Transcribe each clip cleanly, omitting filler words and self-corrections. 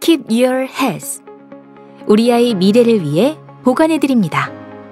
Keep your health. 우리 아이 미래를 위해 보관해드립니다.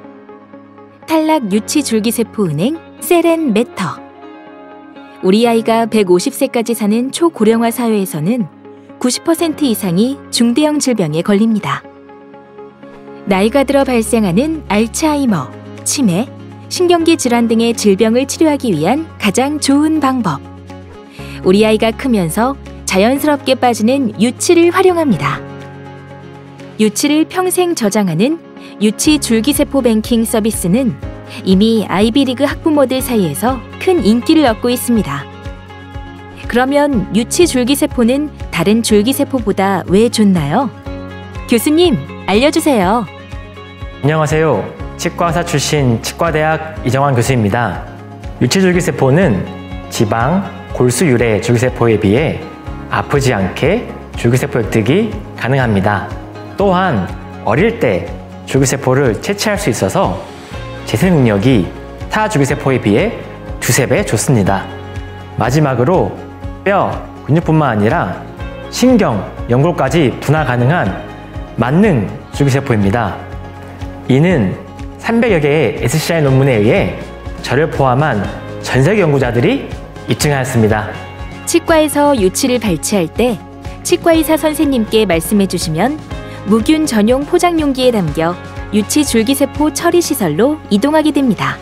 탈락 유치 줄기세포 은행 세렌메터. 우리 아이가 150세까지 사는 초고령화 사회에서는 90% 이상이 중대형 질병에 걸립니다. 나이가 들어 발생하는 알츠하이머, 치매, 신경기 질환 등의 질병을 치료하기 위한 가장 좋은 방법. 우리 아이가 크면서 자연스럽게 빠지는 유치를 활용합니다. 유치를 평생 저장하는 유치 줄기세포 뱅킹 서비스는 이미 아이비리그 학부모들 사이에서 큰 인기를 얻고 있습니다. 그러면 유치 줄기세포는 다른 줄기세포보다 왜 좋나요? 교수님, 알려주세요. 안녕하세요. 치과의사 출신 치과대학 이정환 교수입니다. 유치줄기세포는 지방, 골수 유래 줄기세포에 비해 아프지 않게 줄기세포 획득이 가능합니다. 또한 어릴 때 줄기세포를 채취할 수 있어서 재생 능력이 타 줄기세포에 비해 두세 배 좋습니다. 마지막으로 뼈, 근육뿐만 아니라 신경, 연골까지 분화 가능한 만능 줄기세포입니다. 이는 300여 개의 SCI 논문에 의해 저를 포함한 전 세계 연구자들이 입증하였습니다. 치과에서 유치를 발치할 때 치과의사 선생님께 말씀해 주시면 무균 전용 포장 용기에 담겨 유치 줄기세포 처리시설로 이동하게 됩니다.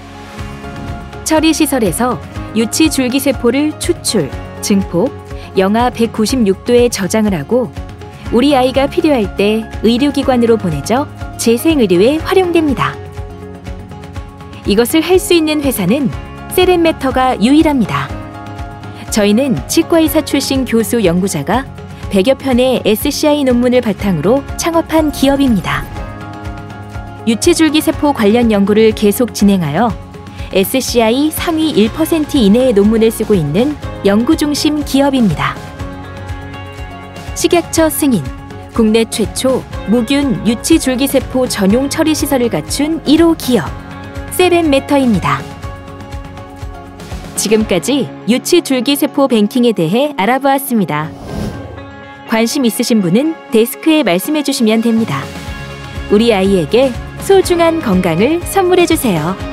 처리시설에서 유치 줄기세포를 추출, 증폭, 영하 196도에 저장을 하고 우리 아이가 필요할 때 의료기관으로 보내져 재생의료에 활용됩니다. 이것을 할 수 있는 회사는 세렌메터가 유일합니다. 저희는 치과의사 출신 교수 연구자가 100여 편의 SCI 논문을 바탕으로 창업한 기업입니다. 유치줄기세포 관련 연구를 계속 진행하여 SCI 상위 1% 이내의 논문을 쓰고 있는 연구 중심 기업입니다. 식약처 승인, 국내 최초 무균 유치줄기세포 전용 처리 시설을 갖춘 1호 기업, 세렌메터입니다. 지금까지 유치줄기세포 뱅킹에 대해 알아보았습니다. 관심 있으신 분은 데스크에 말씀해 주시면 됩니다. 우리 아이에게 소중한 건강을 선물해 주세요.